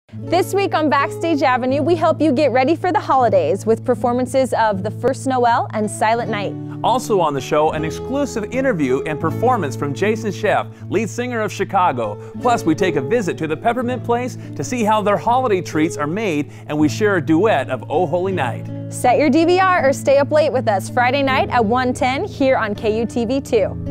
This week on Backstage Avenue, we help you get ready for the holidays with performances of The First Noel and Silent Night. Also on the show, an exclusive interview and performance from Jason Scheff, lead singer of Chicago. Plus, we take a visit to the Peppermint Place to see how their holiday treats are made, and we share a duet of Oh Holy Night. Set your DVR or stay up late with us Friday night at 1:10 here on KUTV2.